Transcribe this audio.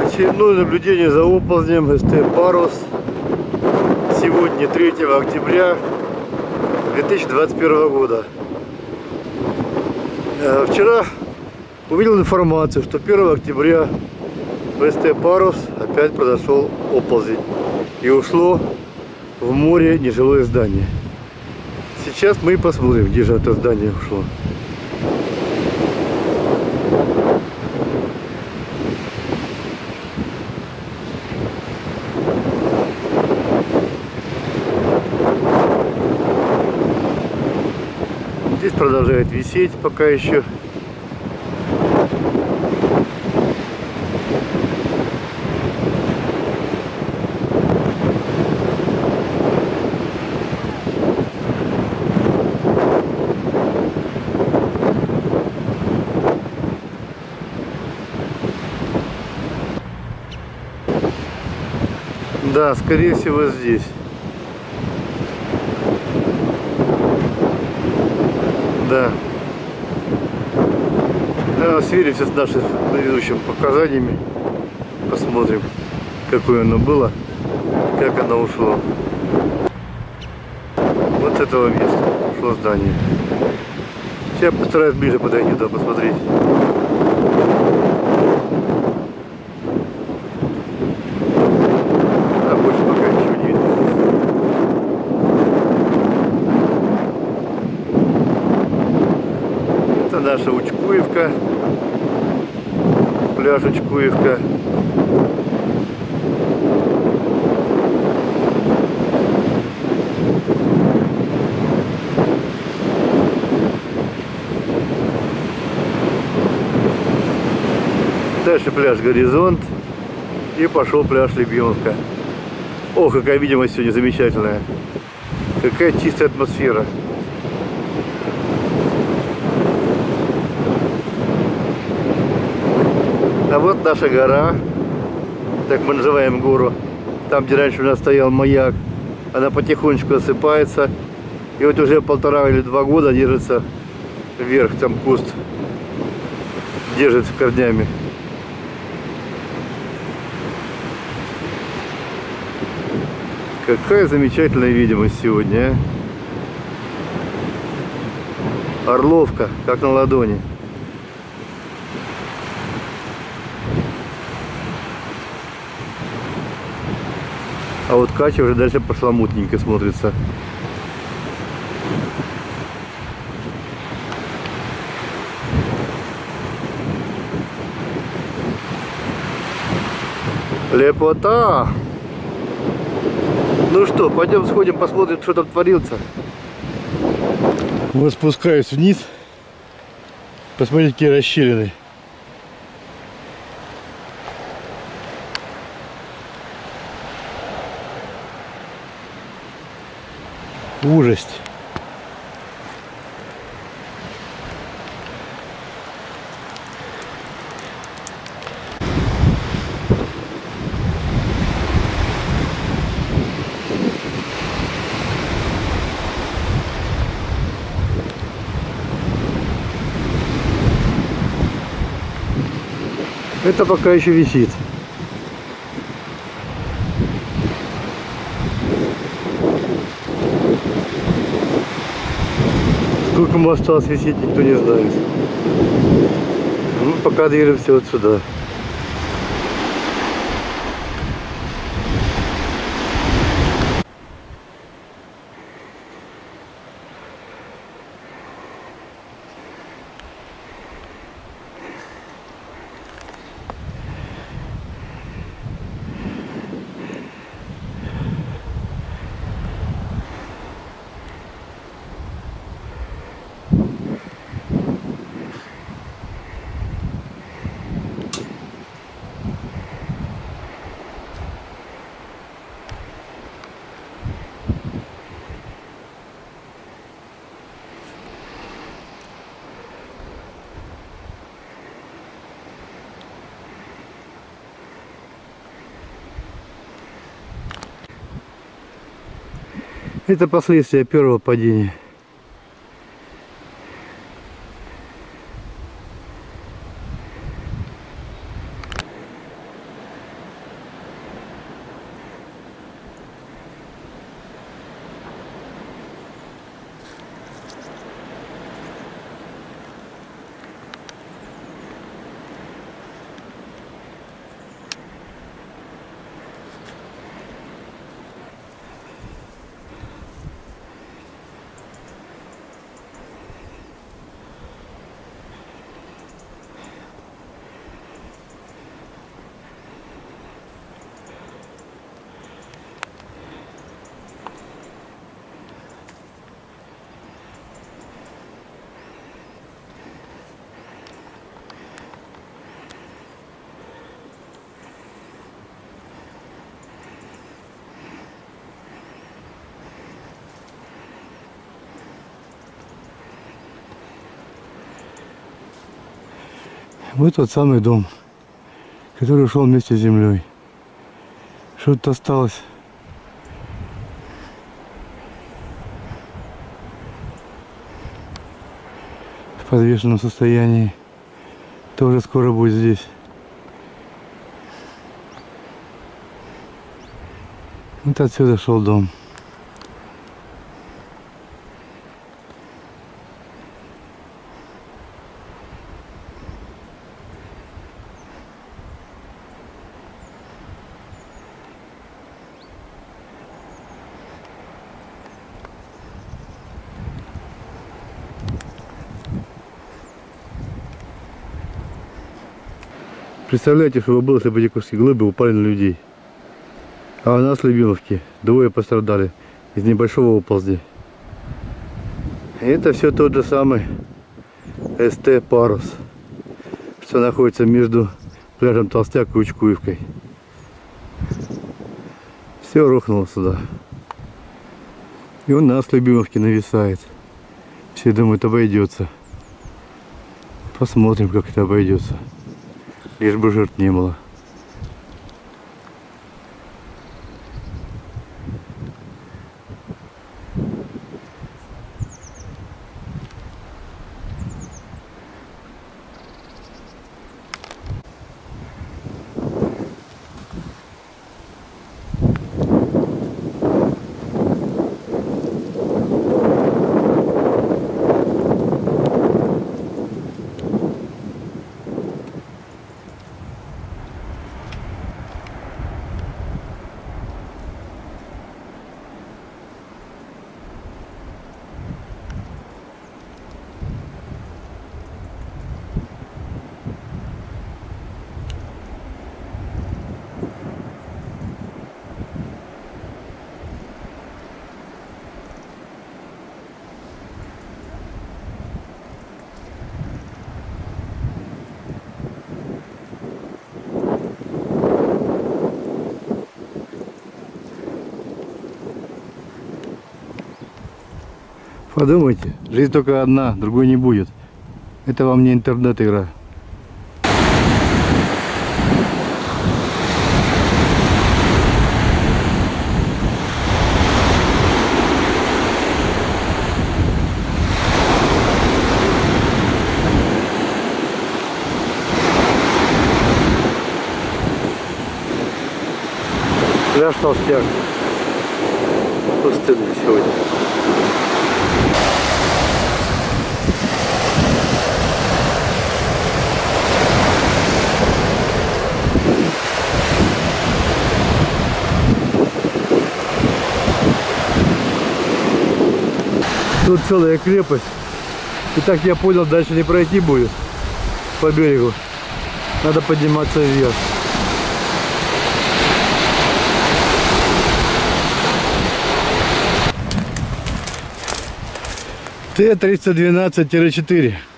Очередное наблюдение за оползнем СТ Парус. Сегодня 3 октября 2021 года. Вчера увидел информацию, что 1 октября в СТ Парус опять произошел оползень и ушло в море нежилое здание. Сейчас мы и посмотрим, где же это здание ушло. Здесь продолжает висеть пока еще. Да, скорее всего здесь. Да. Сверимся с нашими предыдущими показаниями. Посмотрим, какое оно было, как оно ушло. Вот с этого места ушло здание. Сейчас постараюсь ближе подойти туда посмотреть. А больше пока ничего не видно. Это наша Учкуевка. Пляж Учкуевка. Дальше пляж Горизонт. И пошел пляж Любимовка. Ох, какая видимость сегодня замечательная. Какая чистая атмосфера. А вот наша гора. Так мы называем гору. Там, где раньше у нас стоял маяк. Она потихонечку осыпается. И вот уже 1,5 или 2 года держится вверх. Там куст держит корнями. Какая замечательная видимость сегодня, а? Орловка, как на ладони. А вот Катя уже дальше пошла мутненько смотрится. Лепота! Ну что, пойдем сходим, посмотрим, что там творится. Вот спускаюсь вниз. Посмотрите, какие расщелины. Ужасть. Это пока еще висит. Сколько ему осталось висеть, никто не знает. Мы пока движемся вот сюда. Это последствия первого падения. Вот тот самый дом, который ушел вместе с землей. Что-то осталось. В подвешенном состоянии. Тоже скоро будет здесь. Вот отсюда шел дом. Представляете, что бы было, если бы эти куски глыбы упали на людей. А у нас в Любимовке двое пострадали из небольшого оползня. И это все тот же самый СТ Парус, что находится между пляжем Толстяк и Учкуевкой. Все рухнуло сюда. И у нас в Любимовке нависает. Все думают, обойдется. Посмотрим, как это обойдется. Лишь бы жертв не было. Подумайте, жизнь только одна, другой не будет. Это вам не интернет-игра. Пляж Толстяк. Пустынный сегодня. Тут целая крепость. И так я понял, дальше не пройти будет по берегу. Надо подниматься вверх. Т-312-4.